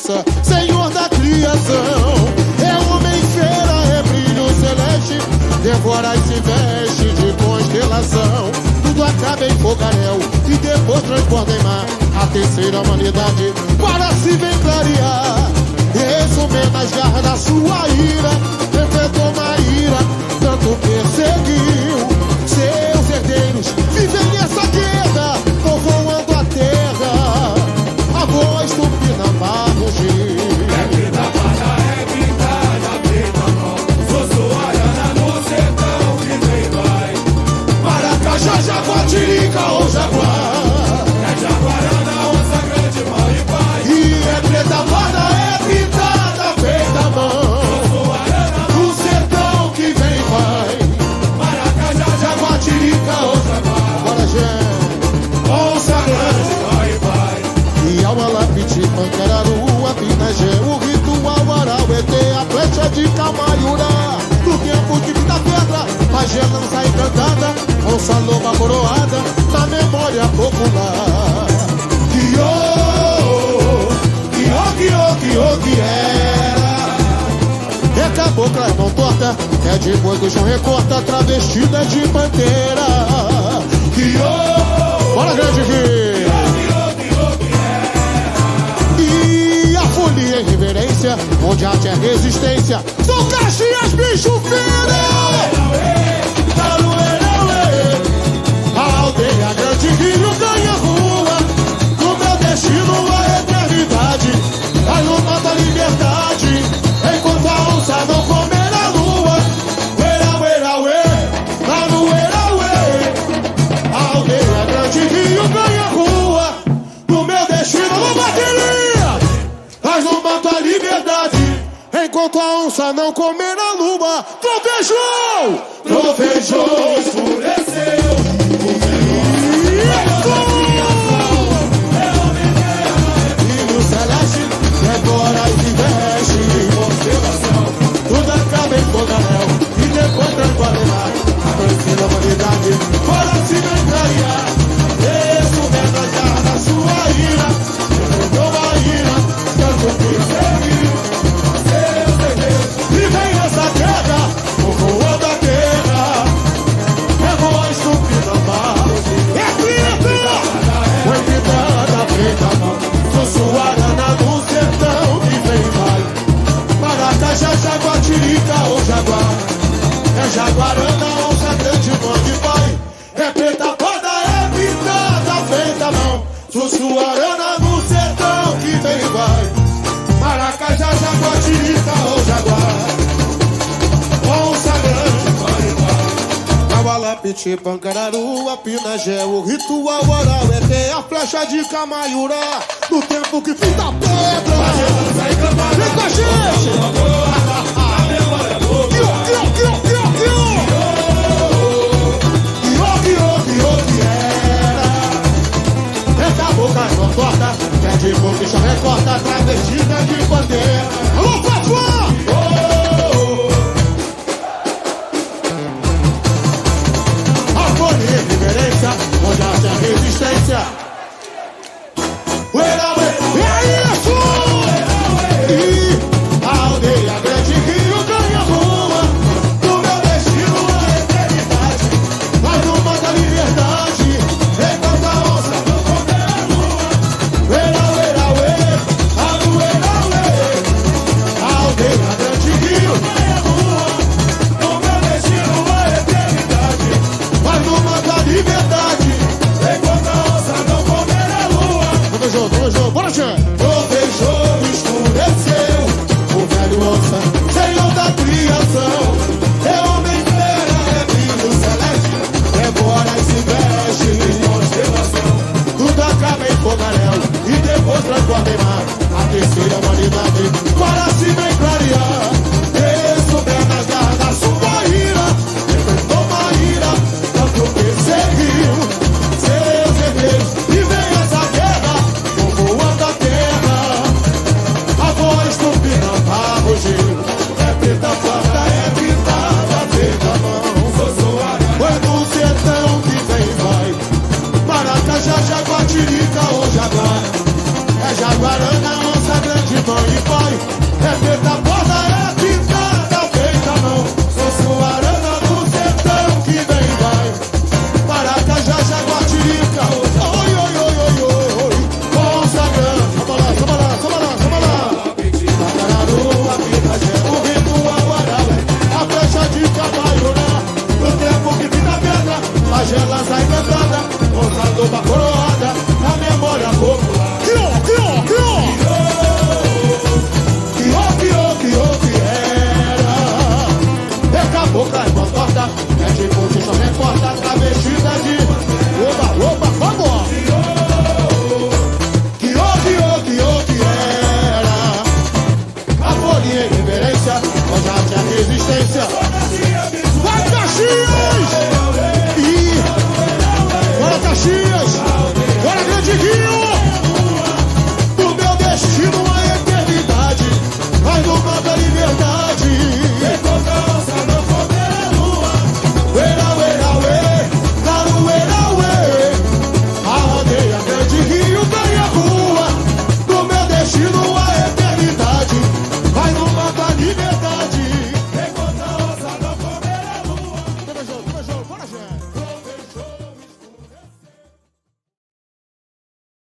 onça, Senhor da criação. É homem feira, é brilho celeste, devora e se veste de constelação. Tudo acaba em fogaréu e depois transborda em mar. A terceira humanidade para se vem clarear. Resume nas garras da sua ira, enfrentou uma ira, tanto perseguiu. Seus herdeiros vivem nessa queda, povoando a terra. A voz do Pinambá rugir. É pintada, feita a mão. Sou suaiana no sertão que vem vai. Maracajá, jaguatirica ou jaguar. É jaguarana, onça grande, mal e pai. E é preta parda, é pintada, feita a mão. Sou suaiana No sertão que vem vai. Maracajá, Jaguatirica ou jaguar. Agora gente, onça grande. mal e pai. E Aualapiti, Pancararu, Apinagé, o ritual Arauetê, a flecha de Camaiurá. No tempo de vida pedra, Pajé lança encantada, onça loba coroada, na memória popular. Que era. É cabocla, é mão torta, é de boi do chão recorta, travestida de bandeira. Bora, grande Rio! E a folia em reverência, onde arte é resistência, são Caxias, bicho fino! A aldeia grande Rio ganha rua, no meu destino a eternidade, a luta da liberdade, enquanto a onça não comer a lua. Lá no a aldeia grande Rio ganha rua, no meu destino não bateria, mas não mata a liberdade, enquanto a onça não comer a lua. Trovejou, Escureceu. Filho celeste, devora e se veste constelação. Tudo acaba em fogaréu e depois transbordará. A terceira humanidade para se contrariar. Resume nas garras da sua ira, enfrentou a ira, tanto perseguiu. Seus herdeiros vivem nessa queda, povoando a terra. É voz do Pinambá. É grita! Foi pintada, feita a mão. Sou suarana no sertão que vem vai. Maracajá, jaguatirica ou jaguar. É jaguarana, onça grande, mãe de pai. É preta parda, é pintada, feita a mão. Sou suarana no sertão que vem vai. Maracajá, jaguatirica ou jaguar. Onça grande, mãe de pai. Aualapiti, Pancararu, Apinagé, o ritual Arauetê, a flecha de Camaiurá, no tempo que fita pedra. Vem com a gente! É cabocla, não torta, é de boca e chão recorta, travestida de bandeira. Alô, Fafá! Harmonia e reverência, onde arte é resistência. É isso! E a aldeia grande Rio ganha rua, no meu destino a eternidade, mas não mata a liberdade, enquanto a onça não comer a lua. A aldeia grande Rio ganha rua, no meu destino a eternidade, mas não mata a liberdade, enquanto a onça não comer a lua. Vamos junto, bora, gente! Trovejou, escureceu, o velho onça, Senhor da criação. É homem fera, é brilho celeste, devora e se veste em constelação. Tudo acaba em fogaréu e depois transborda